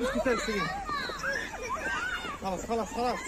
خلاص خلاص خلاص.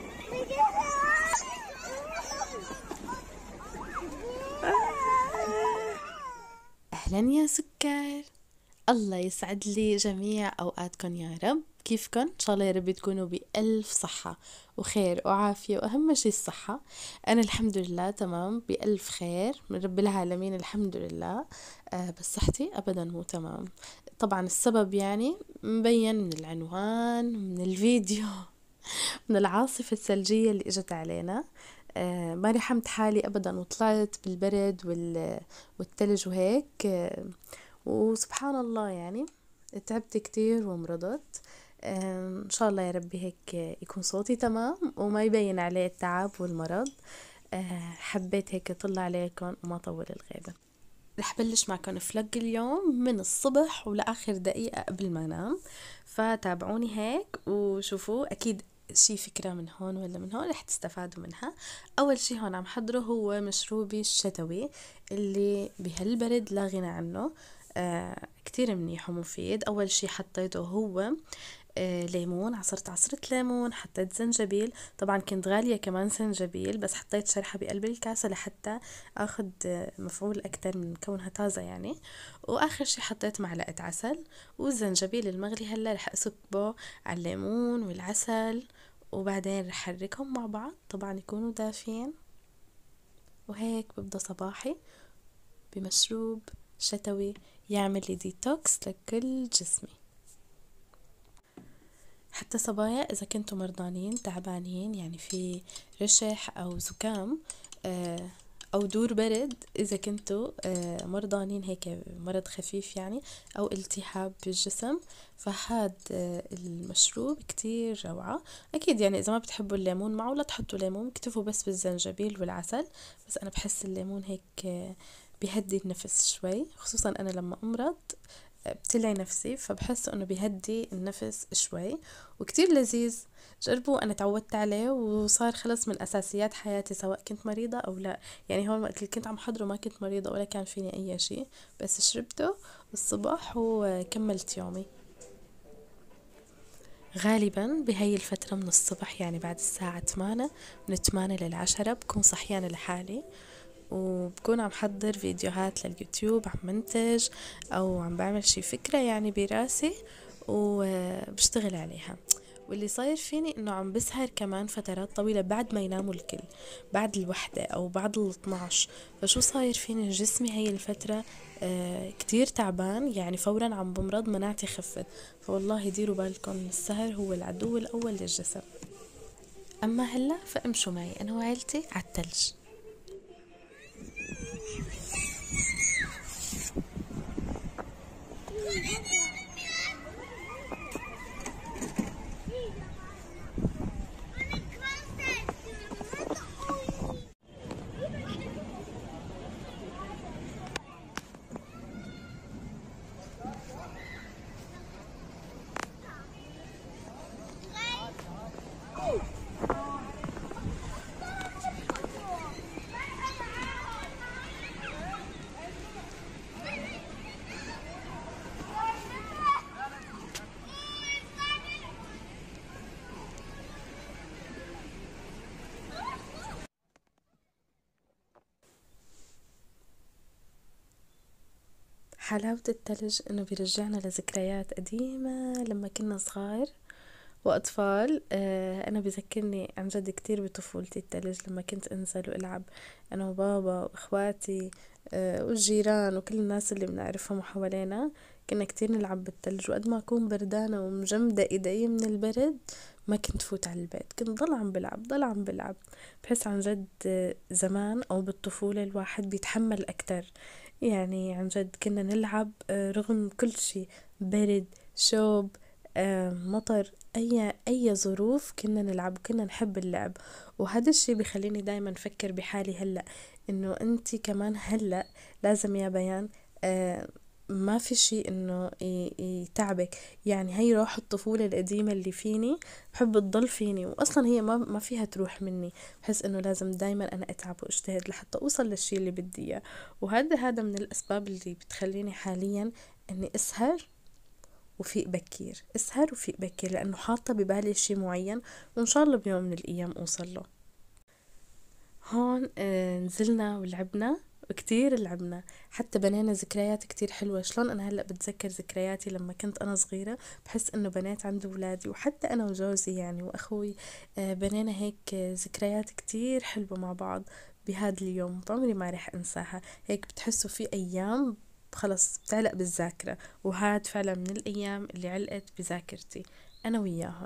أهلا يا سكر، الله يسعد لي جميع أوقاتكم يا رب. كيفكن؟ إن شاء الله يا رب تكونوا بألف صحة وخير وعافية، وأهم شي الصحة. أنا الحمد لله تمام بألف خير من رب العالمين الحمد لله. بس صحتي أبدا مو تمام. طبعا السبب يعني مبين من العنوان، من الفيديو، من العاصفة الثلجية اللي اجت علينا. ما رحمت حالي أبدا وطلعت بالبرد والثلج وهيك. وسبحان الله يعني تعبت كتير ومرضت. إن شاء الله يا ربي هيك يكون صوتي تمام وما يبين عليه التعب والمرض. حبيت هيك أطلع عليكم وما طول الغيبة. رح بلش معكم فلق اليوم من الصبح ولآخر دقيقة قبل ما أنام، فتابعوني هيك وشوفوا أكيد شي فكرة من هون ولا من هون رح تستفادوا منها. أول شي هون عم حضره هو مشروبي الشتوي اللي بهالبرد لا غنى عنه. كتير منيح ومفيد. أول شي حطيته هو ليمون، عصرة ليمون، حطيت زنجبيل. طبعا كنت غالية كمان زنجبيل، بس حطيت شرحة بقلب الكاسة لحتى اخد مفعول اكتر من كونها طازة يعني. واخر شي حطيت معلقة عسل والزنجبيل المغلي. هلا رح اسكبه على الليمون والعسل وبعدين رح حركهم مع بعض، طبعا يكونوا دافين. وهيك ببدأ صباحي بمشروب شتوي يعمل لي ديتوكس لكل جسمي. حتى صبايا إذا كنتوا مرضانين تعبانين يعني في رشح أو زكام أو دور برد، إذا كنتوا مرضانين هيك مرض خفيف يعني أو التهاب بالجسم، فهاد المشروب كتير روعة. أكيد يعني إذا ما بتحبوا الليمون معه لا تحطوا ليمون، اكتفوا بس بالزنجبيل والعسل. بس أنا بحس الليمون هيك بيهدي النفس شوي، خصوصا أنا لما أمرض بتلعي نفسي، فبحس انه بيهدي النفس شوي وكتير لذيذ. جربوا، انا تعودت عليه وصار خلص من اساسيات حياتي سواء كنت مريضة او لا. يعني هون وقت اللي كنت عم حضره ما كنت مريضة ولا كان فيني اي شيء، بس شربته الصبح وكملت يومي. غالبا بهاي الفترة من الصبح يعني بعد الساعة 8، من 8 لل10 بكون صحيانة لحالي وبكون عم حضر فيديوهات لليوتيوب، عم منتج او عم بعمل شي فكرة يعني براسي وبشتغل عليها. واللي صاير فيني انه عم بسهر كمان فترات طويلة بعد ما يناموا الكل، بعد 1 او بعد 12. فشو صاير فيني؟ جسمي هي الفترة كتير تعبان، يعني فورا عم بمرض، مناعتي خفت. فوالله ديروا بالكم، السهر هو العدو الاول للجسم. اما هلا فامشوا معي انا وعيلتي عالتلج. حلاوة التلج انه بيرجعنا لذكريات قديمة لما كنا صغار واطفال. انا بذكرني عن جد كتير بطفولتي التلج، لما كنت انزل والعب انا وبابا واخواتي والجيران وكل الناس اللي بنعرفهم حوالينا. كنا كتير نلعب بالتلج، وقد ما اكون بردانة ومجمدة ايدي من البرد ما كنت فوت على البيت، كنت ضل عم بلعب ضل عم بلعب. بحس عن جد زمان او بالطفولة الواحد بيتحمل اكتر. يعني عن جد كنا نلعب رغم كل شي، برد، شوب، مطر، اي ظروف كنا نلعب وكنا نحب اللعب. وهذا الشي بيخليني دايما افكر بحالي هلا انه انتي كمان هلا لازم يا بيان ما في شي انه يتعبك. يعني هي روح الطفولة القديمة اللي فيني بحب تضل فيني، واصلا هي ما فيها تروح مني. بحس انه لازم دايما انا اتعب واجتهد لحتى اوصل للشي اللي بدي اياه. وهذا من الاسباب اللي بتخليني حاليا اني اسهر وفيق بكير، اسهر وفيق بكير، لأنه حاطة ببالي شي معين وإن شاء الله بيوم من الأيام أوصل له. هون نزلنا ولعبنا وكتير لعبنا، حتى بنينا ذكريات كتير حلوة. شلون أنا هلأ بتذكر ذكرياتي لما كنت أنا صغيرة، بحس إنه بنيت عند ولادي وحتى أنا وجوزي يعني وأخوي، بنينا هيك ذكريات كتير حلوة مع بعض بهذا اليوم، عمري ما رح أنساها. هيك بتحسوا في أيام خلص بتعلق بالذاكرة، وهاد فعلا من الأيام اللي علقت بذاكرتي أنا وياهم.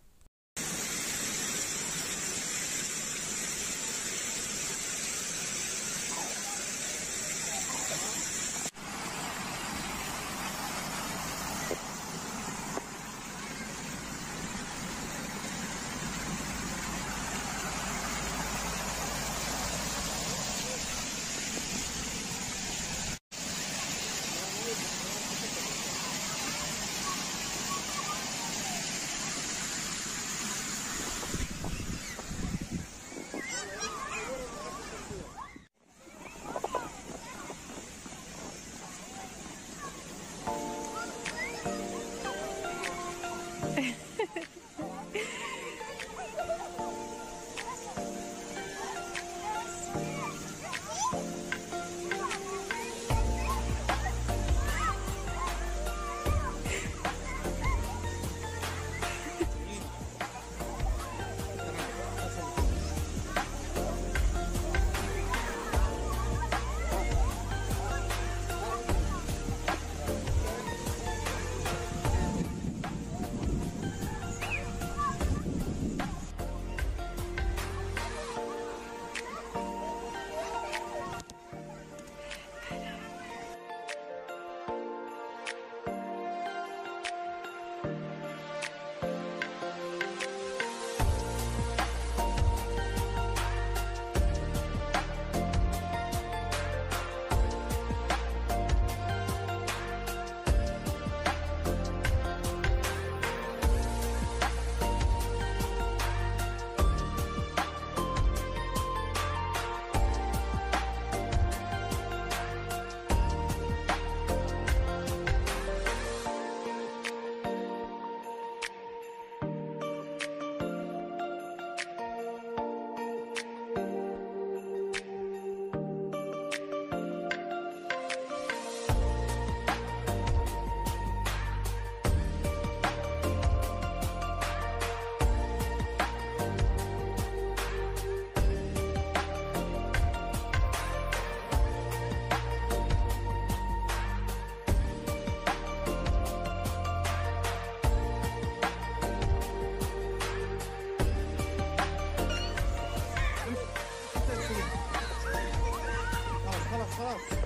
خلاص خلاص خلاص.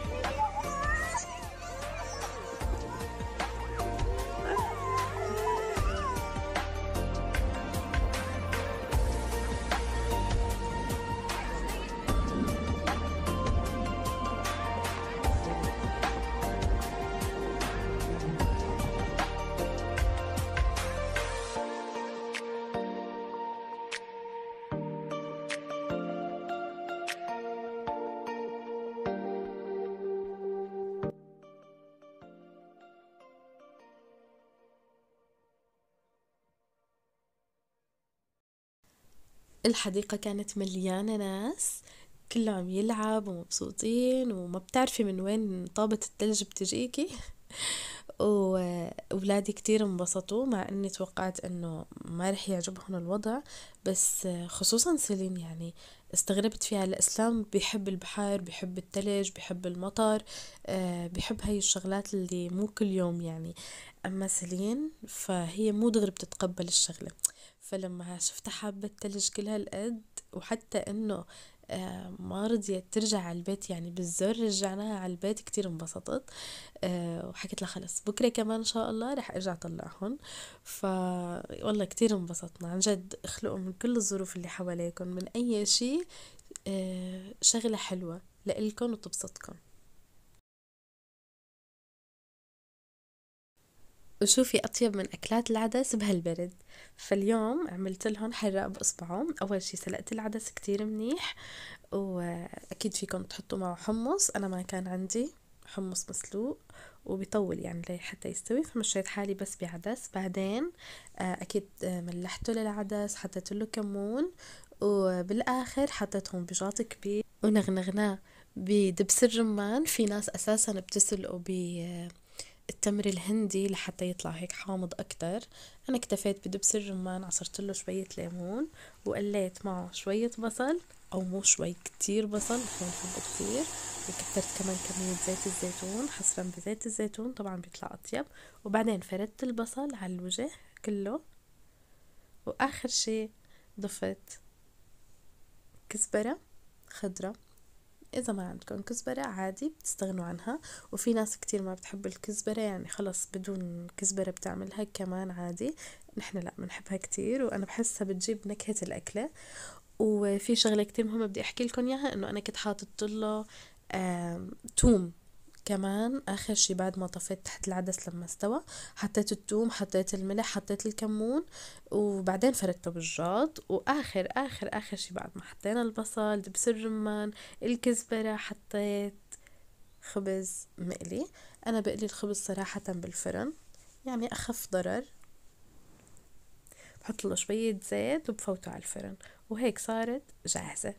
الحديقة كانت مليانة ناس، كله عم يلعب ومبسوطين، وما بتعرفي من وين طابة التلج بتجيكي. وأولادي كتير انبسطوا، مع اني توقعت انه ما رح يعجبهم الوضع، بس خصوصا سيلين يعني استغربت فيها. الإسلام بيحب البحر، بيحب التلج، بيحب المطر، بيحب هاي الشغلات اللي مو كل يوم يعني. أما سيلين فهي مو دغري بتتقبل الشغلة، فلما شفتها حابة التلج كل هالقد، وحتى انه ما رضيت ترجع على البيت، يعني بالزر رجعناها على البيت، كتير انبسطت. وحكيت لها خلص بكرة كمان ان شاء الله رح ارجع طلعهم. والله كتير انبسطنا عن جد. اخلقوا من كل الظروف اللي حواليكم، من اي شي شغلة حلوة لإلكن وتبسطكن. وشوفي أطيب من أكلات العدس بهالبرد. فاليوم عملت لهم حراق بإصبعه. أول شي سلقت العدس كتير منيح، وأكيد فيكم تحطوا معه حمص، أنا ما كان عندي حمص مسلوق وبيطول يعني حتى يستوي، فمشيت حالي بس بعدس. بعدين أكيد ملحته للعدس، حطيت له كمون، وبالآخر حطيتهم بجاط كبير ونغنغناه بدبس الرمان. في ناس أساسا بتسلقه بالتمر الهندي لحتى يطلع هيك حامض أكتر. أنا اكتفيت بدبس الرمان، عصرت له شوية ليمون وقليت معه شوية بصل، أو مو شوي، كتير بصل، نحن بنحبه كتير. وكترت كمان كمية زيت الزيتون، حصرا بزيت الزيتون طبعا بيطلع أطيب. وبعدين فردت البصل على الوجه كله، وآخر شي ضفت كزبرة خضرة. إذا ما عندكم كزبرة عادي بتستغنوا عنها، وفي ناس كتير ما بتحب الكزبرة، يعني خلص بدون كزبرة بتعملها كمان عادي. نحن لا بنحبها كتير، وأنا بحسها بتجيب نكهة الأكلة. وفي شغلة كتير مهمة بدي أحكي لكم إياها، إنه أنا كنت حاطط له توم كمان آخر شي بعد ما طفيت تحت العدس. لما استوى حطيت التوم، حطيت الملح، حطيت الكمون، وبعدين فردته بالجاط. وآخر آخر آخر شي بعد ما حطينا البصل، دبس الرمان، الكزبرة، حطيت خبز مقلي. أنا بقلي الخبز صراحة بالفرن، يعني أخف ضرر. بحط له شوية زيت وبفوته على الفرن، وهيك صارت جاهزة.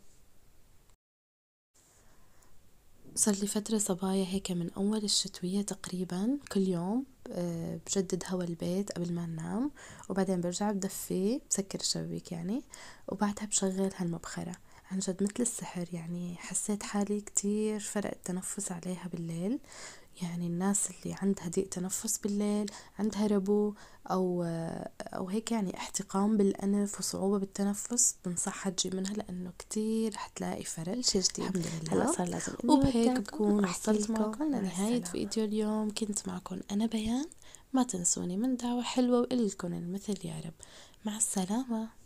صار لي فترة صبايا هيك من أول الشتوية تقريبا كل يوم بجدد هوا البيت قبل ما ننام، وبعدين برجع بدفيه، بسكر الشبابيك يعني، وبعدها بشغل هالمبخرة. عن جد مثل السحر، يعني حسيت حالي كتير فرق التنفس عليها بالليل. يعني الناس اللي عندها ضيق تنفس بالليل، عندها ربو أو هيك يعني احتقان بالأنف وصعوبة بالتنفس، بنصحها تجيب منها لأنه كتير رح تلاقي فرق. شي جديد الحمد هلا لله. صار لازم إني وبهيك وداكم بكون وأحكي وصلت لكم معكم مع لنهاية السلامة. فيديو اليوم. كنت معكم أنا بيان، ما تنسوني من دعوة حلوة وإلكن المثل يا رب. مع السلامة.